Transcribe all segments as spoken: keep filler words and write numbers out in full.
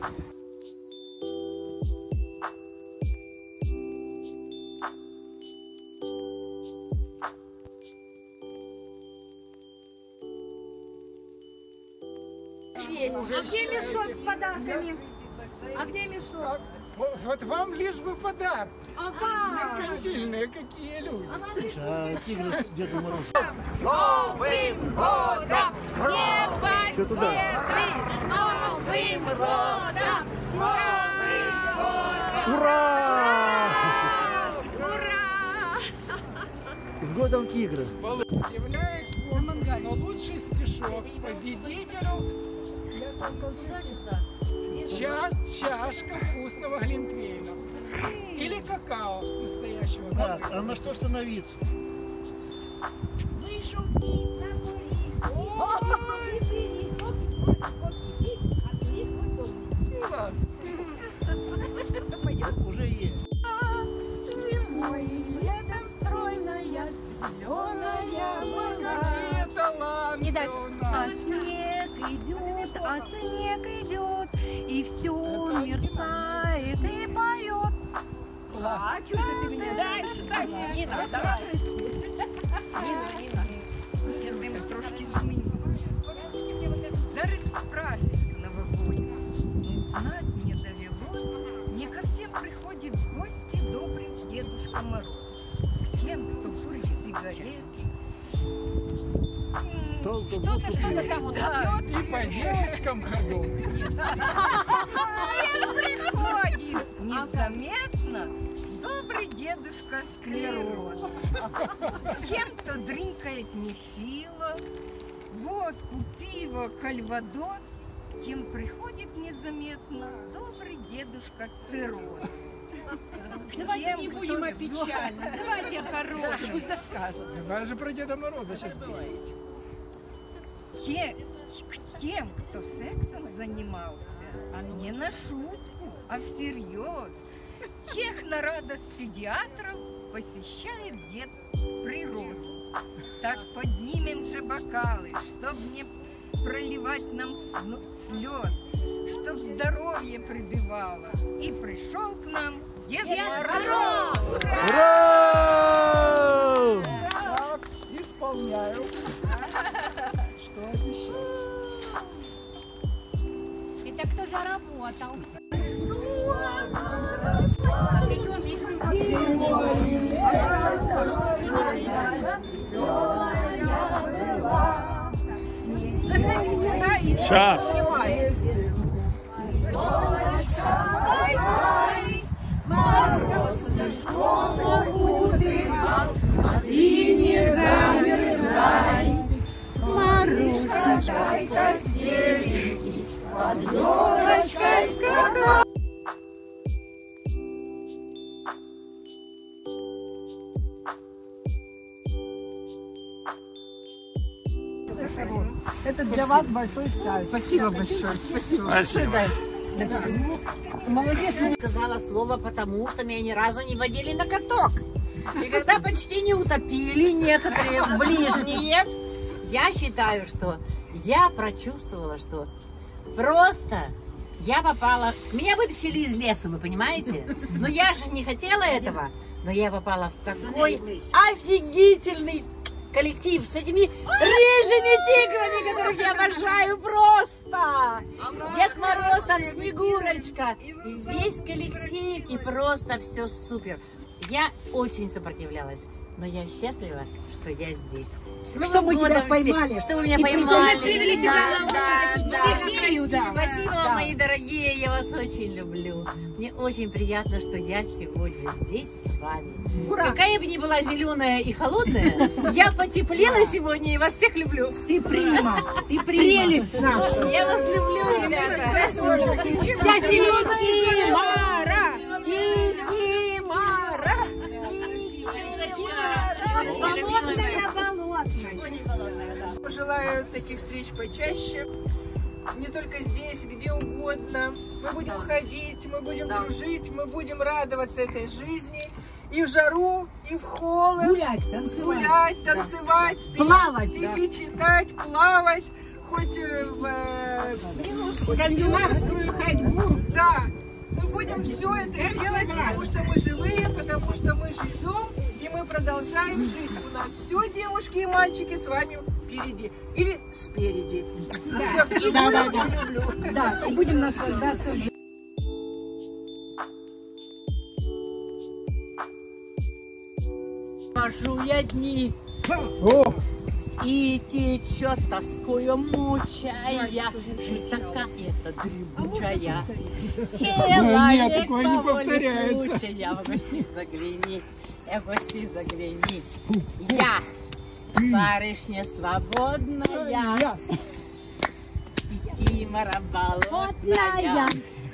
А где мешок с подарками? А где мешок? Вот вам лишь бы подарок. Ага. Меркантильные какие люди. А тигр с Дедом Морозом. С Новым годом! Непоседы! С Новым годом! С Новым годом! Ура! Ура! С годом тигра. Являешь конкурс, но лучший стишок победителю ча чашка вкусного глинтвейна. Или какао настоящего. А, а на что становиться? Вышел кит на курик, Класс. Уже есть. зимой, летом стройная, зеленая вода. Какие таланты И дальше. у А нас. снег идет, а снег идет, и все мерцает и поет. Класс. А что ты меня дальше, дальше, Нина, давай. Ніна, Ніна, я тим трошки зміню. Зараз праздник новогодний. Ну, знать мне довелось, не ко всем приходит в гости добрый Дедушка Мороз. К тем, кто курит сигареты. Что-то, что-то там да. И по девочкам ходу. Тем приходит незаметно добрый Дедушка Склероз. Тем, кто дринкает нефило, водку, пиво, кальвадос, тем приходит незаметно добрый Дедушка Цирроз. Давайте не будем о печальном, давайте о хорошем. Пусть расскажут. Давай же про Деда Мороза сейчас будет. Те, к тем, кто сексом занимался, не на шутку, а всерьез, тех на радость педиатров посещает Дед Прирост. Так поднимем же бокалы, чтоб не проливать нам слез, чтоб здоровье прибывало. И пришел к нам Дед Мороз! Ура! Так, исполняю. Что обещаю? Это кто заработал? Заходи сюда и Сейчас. и не замерзай, Марусечка, серенький, под елочкой скакай. Это для вас большой чай. Спасибо большое. Спасибо. Спасибо. Молодец. Я сказала слово, потому что меня ни разу не водили на каток. И когда почти не утопили некоторые ближние, я считаю, что я прочувствовала, что просто я попала... Меня вытащили из лесу, вы понимаете? Но я же не хотела этого. Но я попала в такой офигительный коллектив с этими рыжими тиграми, которых я обожаю просто. Дед Мороз, там Снегурочка, весь коллектив, и просто все супер. Я очень сопротивлялась, но я счастлива, что я здесь. Что мы тебя поймали? Что вы меня И поймали. что мы привели тебя Да, на да, вот да. стихию, да. Спасибо Да. вам, мои дорогие, я вас очень люблю. Мне очень приятно, что я сегодня здесь с вами. Ура! Какая бы ни была зеленая и холодная, я потеплела сегодня и вас всех люблю. Ты прима, ты прелесть наша. Я вас люблю, ребята. Вся Кикимара, Кикимара. Болотная, болотная. Пожелаю таких встреч почаще, не только здесь, где угодно. Мы будем ходить, мы будем дружить, мы будем радоваться этой жизни. И в жару, и в холод. Гулять, танцевать. Гулять, танцевать, петь, Плавать, стихи читать, плавать. Хоть э, в э, Скандинавскую ходьбу. будем все это делать, потому что мы живые, потому что мы живем, и мы продолжаем жить. У нас все, девушки и мальчики, с вами впереди. Или спереди. Да, Всех да, да, люблю, да. люблю. Да, и будем наслаждаться жизнью. Хожу я дни, и течет тоскую мучая, жизнь такая-то дребучая. Человек такое не по воле повторяется. случая, в гости загляни, э, в гости загляни. Я, барышня свободная, кикимора болотная,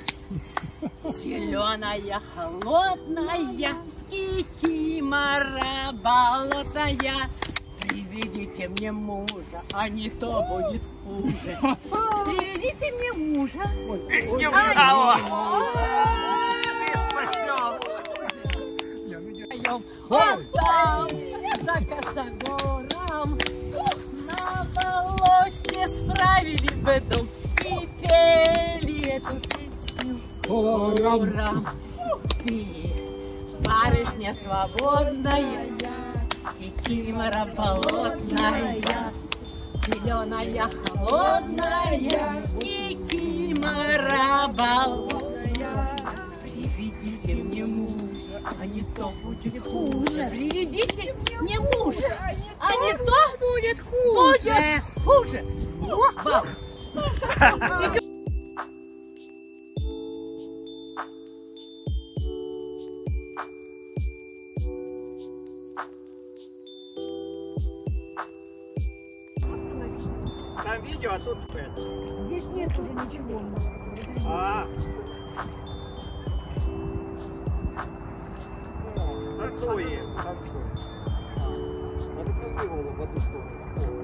зеленая, холодная, кикимора болотная. Приведите мне мужа, а не то будет хуже. Приведите мне мужа. Не а Ты не вот там, за косогором, на болоте справили бы дом и пели эту песню. Хором. Ты, барышня свободная, кикимора болотная, зеленая, холодная, кикимора болотная. Приведите мне мужа, а не то будет хуже. Приведите мне мужа, а не то будет хуже. Будет хуже. Бах. Там видео, а тут это. Здесь нет уже ничего. А. О, танцуем. Танцуем. Надо крути голову в одну сторону.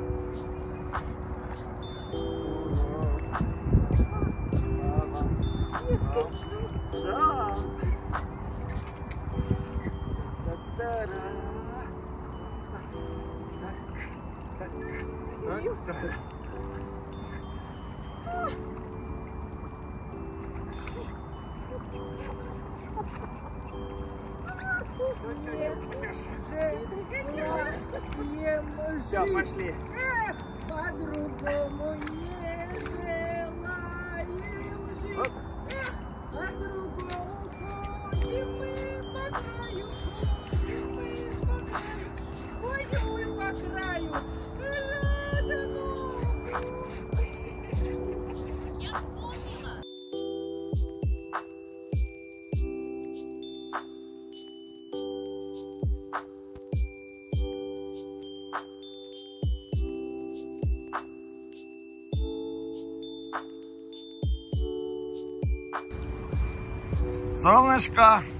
Да. Та-та-ра. Так, так, так, так. Все, пошли. По-другому не желаем жить. По-другому ходим мы по краю. Ходим мы по краю. Я вспомнила. Солнышко.